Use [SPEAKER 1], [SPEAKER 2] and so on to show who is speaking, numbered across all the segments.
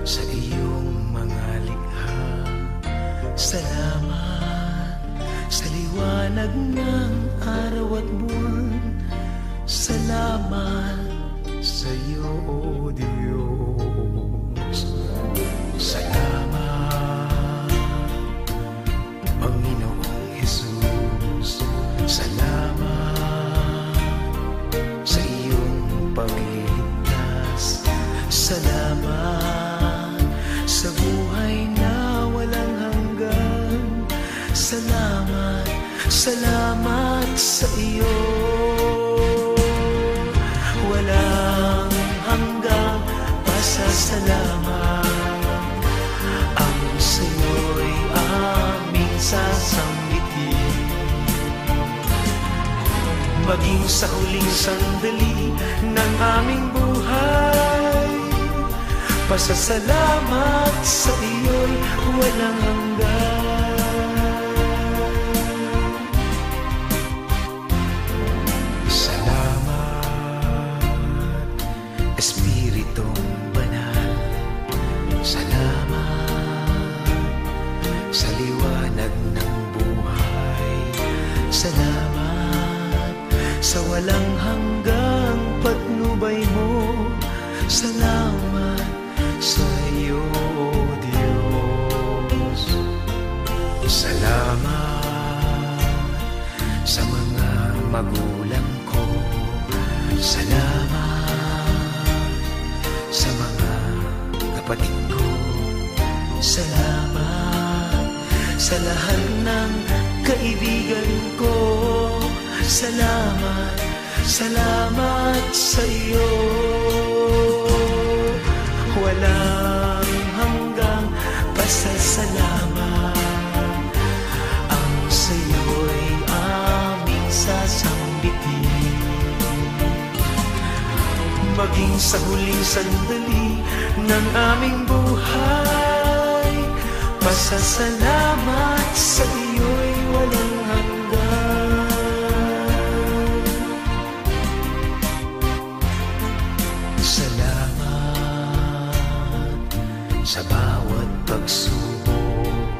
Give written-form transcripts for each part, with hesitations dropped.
[SPEAKER 1] sa iyong mga likha. Salamat sa liwanag ng araw at buwan. Salamat sa iyo, O Diyos. Salamat, Panginoong Jesus. Salamat sa iyong pagliligtas. Salamat sa buhay na walang hanggan. Salamat, salamat sa iyo. Walang hanggang pasasalamat ang sa'yo'y aming sasambitin. Maging sa huling sandali ng aming buhay, pasasalamat sa iyo'y walang hanggan. Espiritong banal, salamat sa liwanag ng buhay. Salamat sa walang hanggang patnubay mo. Salamat sa iyo, O Diyos. Salamat sa mga magulang ko. Salamat sa mga kapatid ko. Salamat sa lahat ng kaibigan ko. Salamat, salamat sa iyo. Walang hanggang pasasalamat ang sa iyo'y aming sasambitin. Maging sa huling sandali ng aming buhay, pasasalamat sa iyo'y walang hanggan. Salamat sa bawat pagsubok.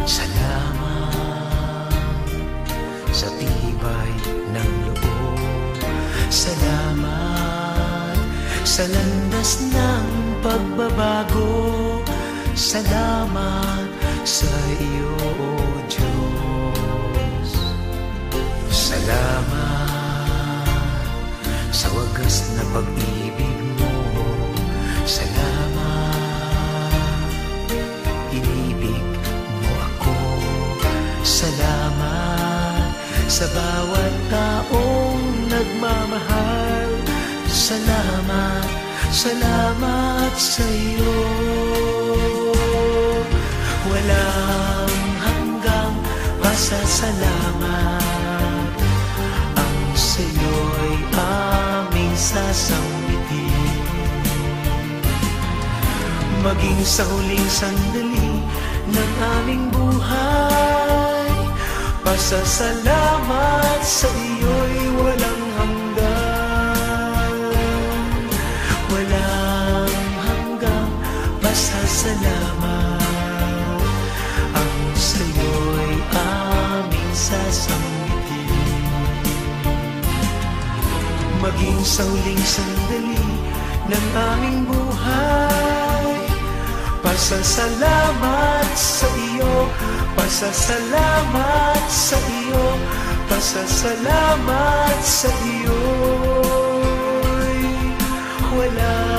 [SPEAKER 1] Salamat sa tibay ng loob. Salamat sa landas ng pagbabago. Salamat sa iyo, O Diyos. Salamat sa wagas na pag-ibig mo. Salamat, inibig mo ako. Salamat sa bawat taong nagmamahal. Salamat, salamat sa iyo. Walang hanggang pasasalamat ang sa iyo'y aming sasambitin. Maging sa huling sandali ng aming buhay, pasasalamat sa iyo'y walang hanggan. Walang hanggang pasasalamat ang sa iyo'y aming sasambitin. Maging sa huling sandali ng aming buhay, pasasalamat sa iyo, pasasalamat sa iyo, pasasalamat sa iyo. Wala